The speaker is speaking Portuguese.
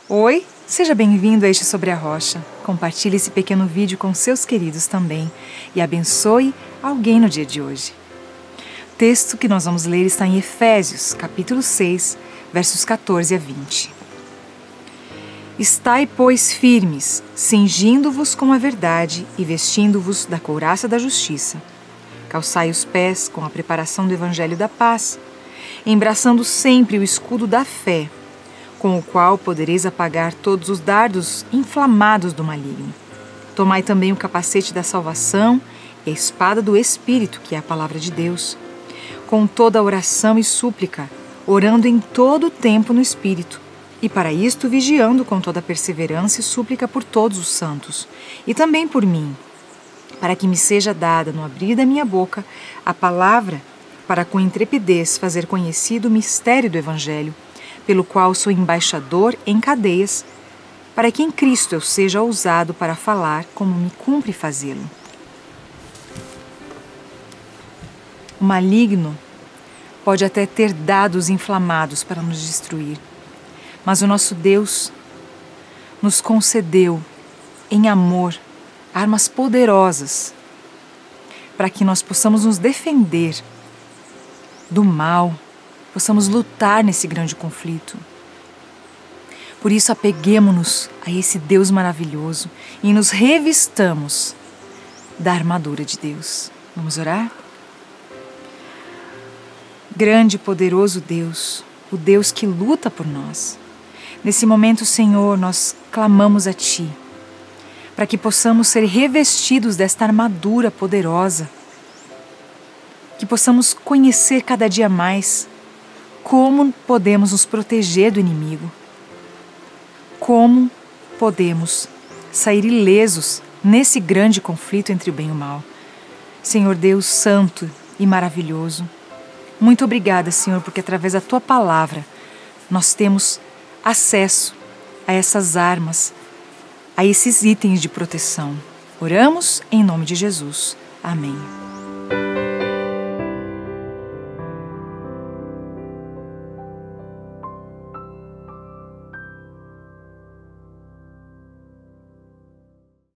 Oi, seja bem-vindo a este Sobre a Rocha. Compartilhe esse pequeno vídeo com seus queridos também e abençoe alguém no dia de hoje. O texto que nós vamos ler está em Efésios, capítulo 6, versos 14 a 20. Estai, pois, firmes, cingindo-vos com a verdade e vestindo-vos da couraça da justiça. Calçai os pés com a preparação do evangelho da paz, embraçando sempre o escudo da fé, com o qual podereis apagar todos os dardos inflamados do maligno. Tomai também o capacete da salvação e a espada do Espírito, que é a palavra de Deus, com toda a oração e súplica, orando em todo o tempo no Espírito, e para isto vigiando com toda a perseverança e súplica por todos os santos, e também por mim, para que me seja dada no abrir da minha boca a palavra, para com intrepidez fazer conhecido o mistério do Evangelho, pelo qual sou embaixador em cadeias, para que em Cristo eu seja ousado para falar como me cumpre fazê-lo. O maligno pode até ter dados inflamados para nos destruir, mas o nosso Deus nos concedeu, em amor, armas poderosas para que nós possamos nos defender do mal, possamos lutar nesse grande conflito. Por isso, apeguemo-nos a esse Deus maravilhoso e nos revistamos da armadura de Deus. Vamos orar? Grande e poderoso Deus, o Deus que luta por nós. Nesse momento, Senhor, nós clamamos a Ti, para que possamos ser revestidos desta armadura poderosa, que possamos conhecer cada dia mais como podemos nos proteger do inimigo, como podemos sair ilesos nesse grande conflito entre o bem e o mal. Senhor Deus santo e maravilhoso, muito obrigada, Senhor, porque através da Tua palavra nós temos acesso a essas armas, a esses itens de proteção. Oramos em nome de Jesus. Amém.